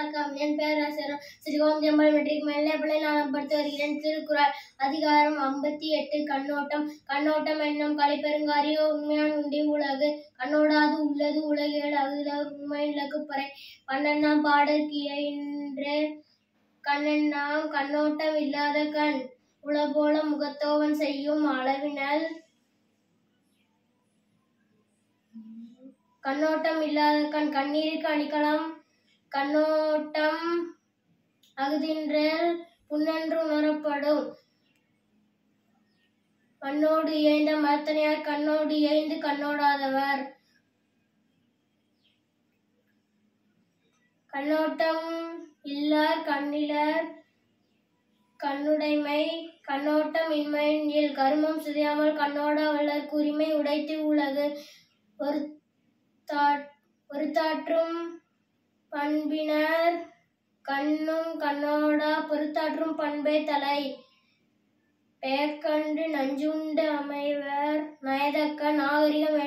வணக்கம். என் பேராசிரியர் ஸ்ரீ கோமதியம்மாள் மெட்ரிக் மேல்நிலைப்பள்ளியில் நான் படித்து வருகிறேன். திருக்குறள் அதிகாரம் 58 கண்ணோட்டம். கண்ணோட்டம் என்னும் கலைப்பெருங்காரிய உண்மையான் உண்டி உலகு கண்ணோடாது உள்ளது உலகியல் அகுதிலர் உண்மை இலக்குப்பறை பண்ணெண்ணாம் பாடற்கியையின்றே கண்ணெண்ணாம் கண்ணோட்டம் இல்லாத கண் உளபோல முகத்தோவன் செய்யும் அளவினல் கண்ணோட்டம் இல்லாத கண் கண்ணீருக்கு அணிக்கலாம் கண்ணோட்டம் அகுதின்றேல் புண்ணென்று உணரப்படும். மண்ணோடு இயைந்த மரத்தனையார் கண்ணோடு இயைந்து கண்ணோடாதவர். கண்ணோட்டம் இல்லார் கண்ணிலர் கண்ணுடைமை கண்ணோட்டம் இன்மையின் இல் கருமம் சிதையாமல் கண்ணோடா வல்லர்க்கு உரிமை உடைத்து உலகு ஒருத்தாற்றும் பண்பினர் கண்ணும் கண்ணோடா பொறுத்தாற்றும் பண்பே தலை. பெயர்கண்டு நஞ்சுண்டு அமைவர் நயதக்க நாகரிகம்